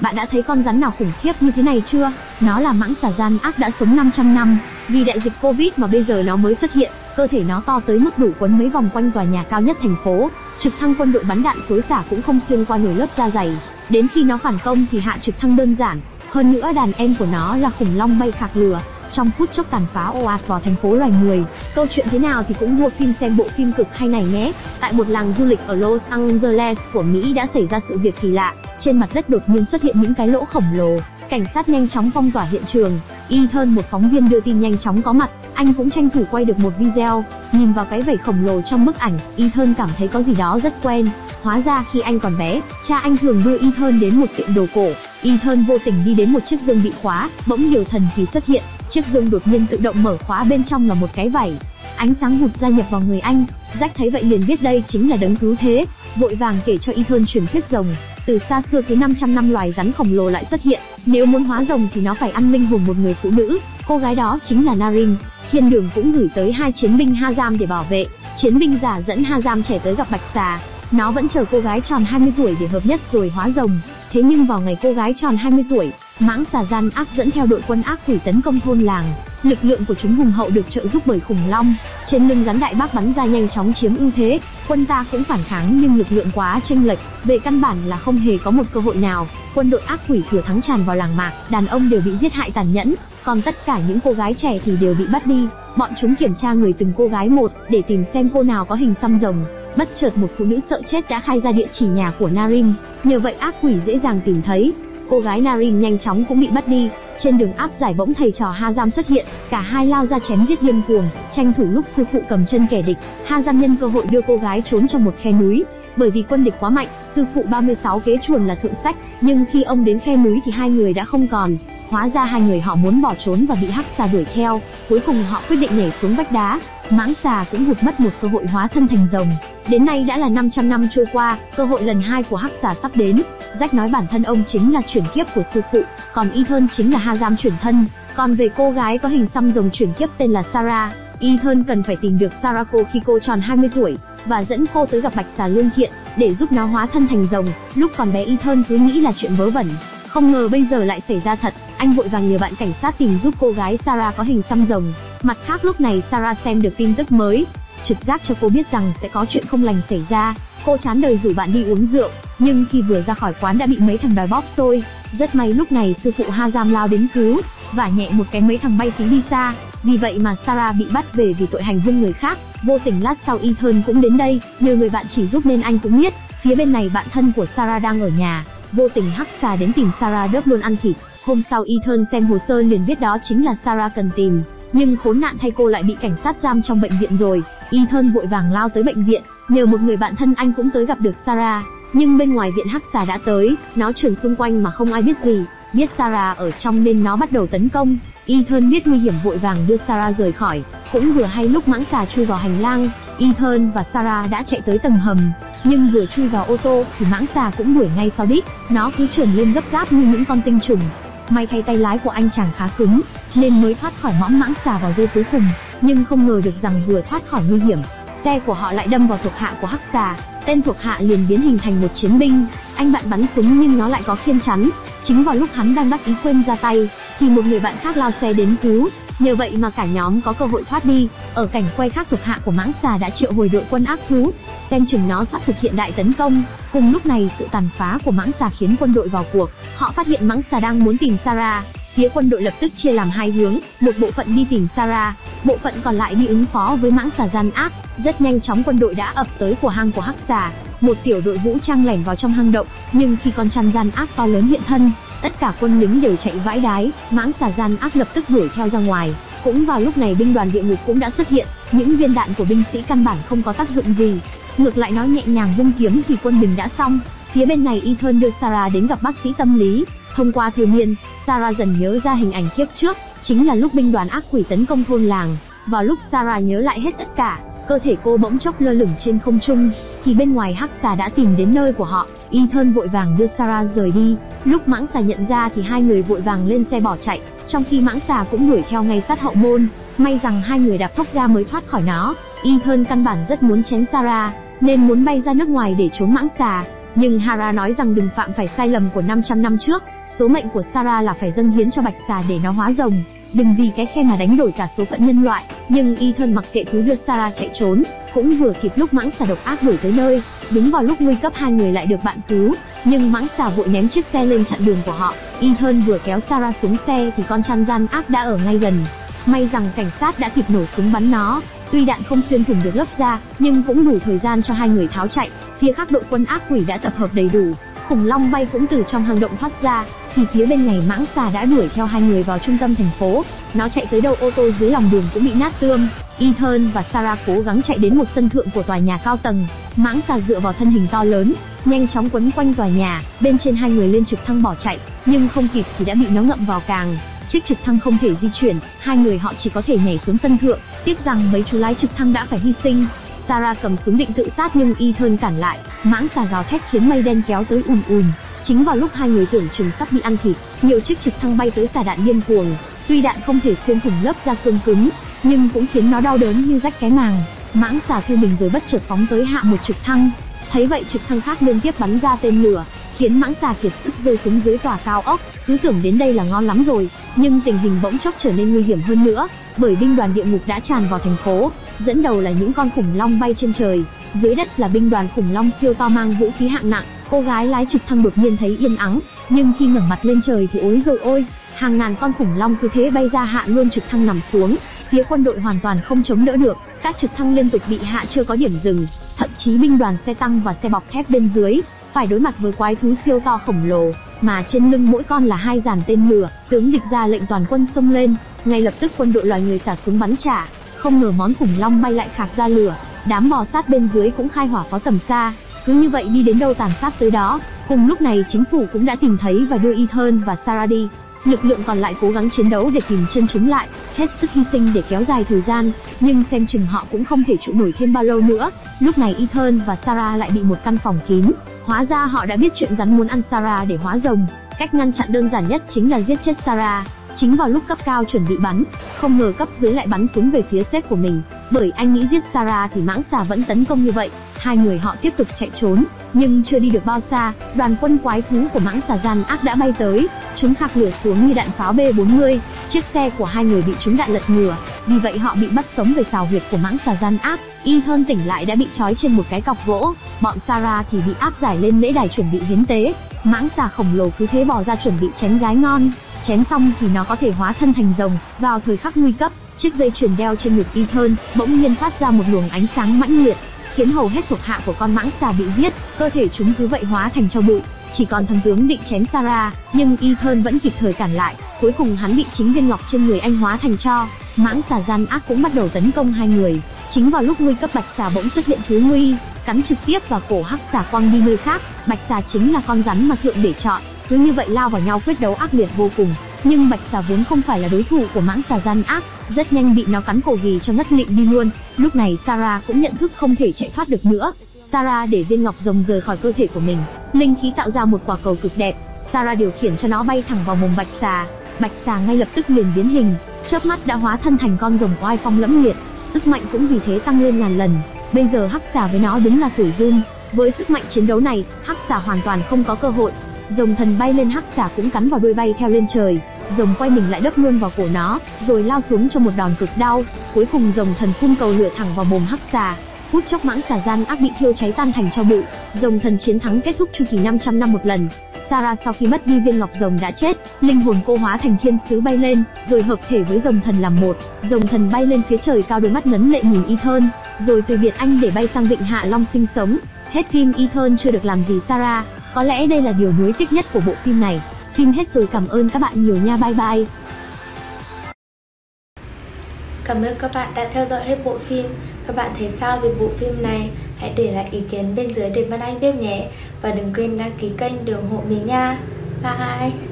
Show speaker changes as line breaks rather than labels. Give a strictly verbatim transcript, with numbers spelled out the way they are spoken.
Bạn đã thấy con rắn nào khủng khiếp như thế này chưa? Nó là mãng xà gian ác đã sống năm trăm năm. Vì đại dịch Covid mà bây giờ nó mới xuất hiện. Cơ thể nó to tới mức đủ quấn mấy vòng quanh tòa nhà cao nhất thành phố. Trực thăng quân đội bắn đạn xối xả cũng không xuyên qua nổi lớp da dày. Đến khi nó phản công thì hạ trực thăng đơn giản. Hơn nữa đàn em của nó là khủng long bay khạc lửa, trong phút chốc tàn phá ồ ạt vào thành phố loài người. Câu chuyện thế nào thì cũng mua phim xem bộ phim cực hay này nhé. Tại một làng du lịch ở Los Angeles của Mỹ đã xảy ra sự việc kỳ lạ. Trên mặt đất đột nhiên xuất hiện những cái lỗ khổng lồ. Cảnh sát nhanh chóng phong tỏa hiện trường. Ethan, một phóng viên đưa tin, nhanh chóng có mặt. Anh cũng tranh thủ quay được một video. Nhìn vào cái vảy khổng lồ trong bức ảnh, Ethan cảm thấy có gì đó rất quen. Hóa ra khi anh còn bé, cha anh thường đưa Ethan đến một tiệm đồ cổ. Ethan vô tình đi đến một chiếc giường bị khóa, bỗng điều thần kỳ xuất hiện. Chiếc giường đột nhiên tự động mở khóa, bên trong là một cái vảy. Ánh sáng vụt ra nhập vào người anh. Jack thấy vậy liền biết đây chính là đấng cứu thế, vội vàng kể cho Ethan truyền thuyết rồng. Từ xa xưa cứ năm trăm năm loài rắn khổng lồ lại xuất hiện, nếu muốn hóa rồng thì nó phải ăn linh hồn một người phụ nữ, cô gái đó chính là Narin. Thiên đường cũng gửi tới hai chiến binh Hazam để bảo vệ. Chiến binh giả dẫn Hazam trẻ tới gặp bạch xà. Nó vẫn chờ cô gái tròn hai mươi tuổi để hợp nhất rồi hóa rồng. Thế nhưng vào ngày cô gái tròn hai mươi tuổi, mãng xà gian ác dẫn theo đội quân ác quỷ tấn công thôn làng. Lực lượng của chúng hùng hậu được trợ giúp bởi khủng long. Trên lưng rắn đại bác bắn ra nhanh chóng chiếm ưu thế. Quân ta cũng phản kháng nhưng lực lượng quá chênh lệch, về căn bản là không hề có một cơ hội nào. Quân đội ác quỷ thừa thắng tràn vào làng mạc, đàn ông đều bị giết hại tàn nhẫn, còn tất cả những cô gái trẻ thì đều bị bắt đi. Bọn chúng kiểm tra người từng cô gái một để tìm xem cô nào có hình xăm rồng. Bất chợt một phụ nữ sợ chết đã khai ra địa chỉ nhà của Narin, nhờ vậy ác quỷ dễ dàng tìm thấy. Cô gái Narin nhanh chóng cũng bị bắt đi. Trên đường áp giải bỗng thầy trò Hazam xuất hiện, cả hai lao ra chém giết điên cuồng, tranh thủ lúc sư phụ cầm chân kẻ địch. Hazam nhân cơ hội đưa cô gái trốn trong một khe núi. Bởi vì quân địch quá mạnh, sư phụ ba mươi sáu kế chuồn là thượng sách, nhưng khi ông đến khe núi thì hai người đã không còn. Hóa ra hai người họ muốn bỏ trốn và bị hắc xà đuổi theo. Cuối cùng họ quyết định nhảy xuống vách đá. Mãng xà cũng hụt mất một cơ hội hóa thân thành rồng. Đến nay đã là năm trăm năm trôi qua, cơ hội lần hai của hắc xà sắp đến. Jack nói bản thân ông chính là chuyển kiếp của sư phụ, còn Ethan chính là Hazam chuyển thân. Còn về cô gái có hình xăm rồng chuyển kiếp tên là Sarah, Ethan cần phải tìm được Sarah cô khi cô tròn hai mươi tuổi và dẫn cô tới gặp bạch xà lương thiện để giúp nó hóa thân thành rồng. Lúc còn bé Ethan cứ nghĩ là chuyện vớ vẩn, không ngờ bây giờ lại xảy ra thật. Anh vội vàng nhờ bạn cảnh sát tìm giúp cô gái Sarah có hình xăm rồng. Mặt khác lúc này Sarah xem được tin tức mới, trực giác cho cô biết rằng sẽ có chuyện không lành xảy ra. Cô chán đời rủ bạn đi uống rượu, nhưng khi vừa ra khỏi quán đã bị mấy thằng đòi bóp xôi. Rất may lúc này sư phụ Hazam lao đến cứu, vả nhẹ một cái mấy thằng bay phí đi xa. Vì vậy mà Sarah bị bắt về vì tội hành hung người khác. Vô tình lát sau Ethan cũng đến đây, nhờ người bạn chỉ giúp nên anh cũng biết. Phía bên này bạn thân của Sarah đang ở nhà, vô tình hắc xà đến tìm Sarah đớp luôn ăn thịt. Hôm sau Ethan xem hồ sơ liền biết đó chính là Sarah cần tìm, nhưng khốn nạn thay cô lại bị cảnh sát giam trong bệnh viện rồi. Ethan vội vàng lao tới bệnh viện, nhờ một người bạn thân anh cũng tới gặp được Sarah. Nhưng bên ngoài viện hắc xà đã tới, nó trườn xung quanh mà không ai biết gì. Biết Sarah ở trong nên nó bắt đầu tấn công. Ethan biết nguy hiểm vội vàng đưa Sarah rời khỏi. Cũng vừa hay lúc mãng xà chui vào hành lang, Ethan và Sarah đã chạy tới tầng hầm. Nhưng vừa chui vào ô tô thì mãng xà cũng đuổi ngay sau đít. Nó cứ trườn lên gấp gáp như những con tinh trùng. May thay tay lái của anh chàng khá cứng nên mới thoát khỏi mõm mãng xà vào giây cuối cùng. Nhưng không ngờ được rằng vừa thoát khỏi nguy hiểm, xe của họ lại đâm vào thuộc hạ của hắc xà. Tên thuộc hạ liền biến hình thành một chiến binh. Anh bạn bắn súng nhưng nó lại có khiên chắn. Chính vào lúc hắn đang đắc ý quên ra tay thì một người bạn khác lao xe đến cứu. Nhờ vậy mà cả nhóm có cơ hội thoát đi. Ở cảnh quay khác, thuộc hạ của mãng xà đã triệu hồi đội quân ác thú, xem chừng nó sắp thực hiện đại tấn công. Cùng lúc này sự tàn phá của mãng xà khiến quân đội vào cuộc. Họ phát hiện mãng xà đang muốn tìm Sarah. Phía quân đội lập tức chia làm hai hướng, một bộ phận đi tìm Sarah, bộ phận còn lại đi ứng phó với mãng xà gian ác. Rất nhanh chóng quân đội đã ập tới của hang của hắc xà. Một tiểu đội vũ trang lẻn vào trong hang động, nhưng khi con chăn gian ác to lớn hiện thân, tất cả quân lính đều chạy vãi đái. Mãng xà gian ác lập tức đuổi theo ra ngoài. Cũng vào lúc này binh đoàn địa ngục cũng đã xuất hiện. Những viên đạn của binh sĩ căn bản không có tác dụng gì, ngược lại nó nhẹ nhàng vung kiếm thì quân bình đã xong. Phía bên này Ethan đưa Sarah đến gặp bác sĩ tâm lý. Thông qua thư miên, Sarah dần nhớ ra hình ảnh kiếp trước, chính là lúc binh đoàn ác quỷ tấn công thôn làng. Vào lúc Sarah nhớ lại hết tất cả, cơ thể cô bỗng chốc lơ lửng trên không trung, thì bên ngoài hắc xà đã tìm đến nơi của họ. Ethan vội vàng đưa Sarah rời đi. Lúc mãng xà nhận ra thì hai người vội vàng lên xe bỏ chạy, trong khi mãng xà cũng đuổi theo ngay sát hậu môn. May rằng hai người đạp thốc ga mới thoát khỏi nó. Ethan căn bản rất muốn chém Sarah, nên muốn bay ra nước ngoài để trốn mãng xà. Nhưng Hera nói rằng đừng phạm phải sai lầm của năm trăm năm trước, số mệnh của Sarah là phải dâng hiến cho bạch xà để nó hóa rồng, đừng vì cái khe mà đánh đổi cả số phận nhân loại. Nhưng Ethan mặc kệ cứ đưa Sarah chạy trốn, cũng vừa kịp lúc mãng xà độc ác đuổi tới nơi. Đúng vào lúc nguy cấp hai người lại được bạn cứu, nhưng mãng xà vội ném chiếc xe lên chặn đường của họ. Ethan vừa kéo Sarah xuống xe thì con Chan gian ác đã ở ngay gần. May rằng cảnh sát đã kịp nổ súng bắn nó, tuy đạn không xuyên thủng được lớp da, nhưng cũng đủ thời gian cho hai người tháo chạy. Phía khác đội quân ác quỷ đã tập hợp đầy đủ, khủng long bay cũng từ trong hang động thoát ra, thì phía bên này mãng xà đã đuổi theo hai người vào trung tâm thành phố. Nó chạy tới đâu ô tô dưới lòng đường cũng bị nát tương. Ethan và Sarah cố gắng chạy đến một sân thượng của tòa nhà cao tầng. Mãng xà dựa vào thân hình to lớn, nhanh chóng quấn quanh tòa nhà. Bên trên hai người lên trực thăng bỏ chạy, nhưng không kịp thì đã bị nó ngậm vào càng. Chiếc trực thăng không thể di chuyển, hai người họ chỉ có thể nhảy xuống sân thượng. Tiếc rằng mấy chú lái trực thăng đã phải hy sinh. Sarah cầm súng định tự sát nhưng Ethan cản lại. Mãng xà gào thét khiến mây đen kéo tới ùn ùn. Chính vào lúc hai người tưởng chừng sắp bị ăn thịt, nhiều chiếc trực thăng bay tới xả đạn điên cuồng. Tuy đạn không thể xuyên thủng lớp da cương cứng, nhưng cũng khiến nó đau đớn như rách cái màng. Mãng xà thu mình rồi bất chợt phóng tới hạ một trực thăng. Thấy vậy trực thăng khác liên tiếp bắn ra tên lửa, khiến mãng xà kiệt sức rơi xuống dưới tòa cao ốc. Cứ tưởng đến đây là ngon lắm rồi, nhưng tình hình bỗng chốc trở nên nguy hiểm hơn nữa, bởi binh đoàn địa ngục đã tràn vào thành phố. Dẫn đầu là những con khủng long bay trên trời, dưới đất là binh đoàn khủng long siêu to mang vũ khí hạng nặng. Cô gái lái trực thăng đột nhiên thấy yên ắng, nhưng khi ngẩng mặt lên trời thì ối rồi ôi, hàng ngàn con khủng long cứ thế bay ra hạ luôn trực thăng nằm xuống. Phía quân đội hoàn toàn không chống đỡ được, các trực thăng liên tục bị hạ chưa có điểm dừng. Thậm chí binh đoàn xe tăng và xe bọc thép bên dưới phải đối mặt với quái thú siêu to khổng lồ, mà trên lưng mỗi con là hai dàn tên lửa. Tướng địch ra lệnh toàn quân xông lên, ngay lập tức quân đội loài người xả súng bắn trả. Không ngờ món khủng long bay lại khạc ra lửa, đám bò sát bên dưới cũng khai hỏa pháo tầm xa. Cứ như vậy đi đến đâu tàn sát tới đó. Cùng lúc này chính phủ cũng đã tìm thấy và đưa Ethan và Sarah đi. Lực lượng còn lại cố gắng chiến đấu để kìm chân chúng lại, hết sức hy sinh để kéo dài thời gian, nhưng xem chừng họ cũng không thể trụ nổi thêm bao lâu nữa. Lúc này Ethan và Sarah lại bị một căn phòng kín. Hóa ra họ đã biết chuyện rắn muốn ăn Sarah để hóa rồng. Cách ngăn chặn đơn giản nhất chính là giết chết Sarah. Chính vào lúc cấp cao chuẩn bị bắn, không ngờ cấp dưới lại bắn súng về phía sếp của mình. Bởi anh nghĩ giết Sarah thì mãng xà vẫn tấn công như vậy. Hai người họ tiếp tục chạy trốn, nhưng chưa đi được bao xa, đoàn quân quái thú của mãng xà gian ác đã bay tới. Chúng khạc lửa xuống như đạn pháo B bốn mươi. Chiếc xe của hai người bị trúng đạn lật ngửa, vì vậy họ bị bắt sống về xào huyệt của mãng xà gian ác. Ethan tỉnh lại đã bị trói trên một cái cọc gỗ, bọn Sarah thì bị áp giải lên lễ đài chuẩn bị hiến tế. Mãng xà khổng lồ cứ thế bò ra chuẩn bị chén gái ngon. Chén xong thì nó có thể hóa thân thành rồng. Vào thời khắc nguy cấp, chiếc dây chuyền đeo trên ngực Ethan bỗng nhiên phát ra một luồng ánh sáng mãnh liệt, khiến hầu hết thuộc hạ của con mãng xà bị giết, cơ thể chúng cứ vậy hóa thành tro bụi. Chỉ còn thằng tướng định chém Sarah, nhưng Ethan vẫn kịp thời cản lại. Cuối cùng hắn bị chính viên ngọc trên người anh hóa thành tro. Mãng xà gian ác cũng bắt đầu tấn công hai người. Chính vào lúc nguy cấp, bạch xà bỗng xuất hiện thứ nguy, cắn trực tiếp vào cổ hắc xà quăng đi nơi khác. Bạch xà chính là con rắn mà thượng để chọn, cứ như vậy lao vào nhau quyết đấu ác liệt vô cùng. Nhưng bạch xà vốn không phải là đối thủ của mãng xà gian ác, rất nhanh bị nó cắn cổ ghì cho ngất lịm đi luôn. Lúc này Sarah cũng nhận thức không thể chạy thoát được nữa. Sarah để viên ngọc rồng rời khỏi cơ thể của mình, linh khí tạo ra một quả cầu cực đẹp. Sarah điều khiển cho nó bay thẳng vào mồm bạch xà. Bạch xà ngay lập tức liền biến hình, chớp mắt đã hóa thân thành con rồng oai phong lẫm liệt, sức mạnh cũng vì thế tăng lên ngàn lần. Bây giờ hắc xà với nó đúng là tuổi giun. Với sức mạnh chiến đấu này, hắc xà hoàn toàn không có cơ hội. Rồng thần bay lên, hắc xà cũng cắn vào đuôi bay theo lên trời. Rồng quay mình lại đấp luôn vào cổ nó, rồi lao xuống cho một đòn cực đau. Cuối cùng rồng thần phun cầu lửa thẳng vào mồm hắc xà. Phút chốc mãng xà gian ác bị thiêu cháy tan thành tro bụi. Rồng thần chiến thắng kết thúc chu kỳ năm trăm năm một lần. Sarah sau khi mất đi viên ngọc rồng đã chết, linh hồn cô hóa thành thiên sứ bay lên, rồi hợp thể với rồng thần làm một. Rồng thần bay lên phía trời cao, đôi mắt ngấn lệ nhìn Ethan, rồi từ biệt anh để bay sang vịnh Hạ Long sinh sống. Hết phim, Ethan chưa được làm gì Sarah. Có lẽ đây là điều nuối tiếc nhất của bộ phim này. Phim hết rồi, cảm ơn các bạn nhiều nha, bye bye.
Cảm ơn các bạn đã theo dõi hết bộ phim. Các bạn thấy sao về bộ phim này? Hãy để lại ý kiến bên dưới để Vân Anh biết nhé. Và đừng quên đăng ký kênh để ủng hộ mình nha. Bye.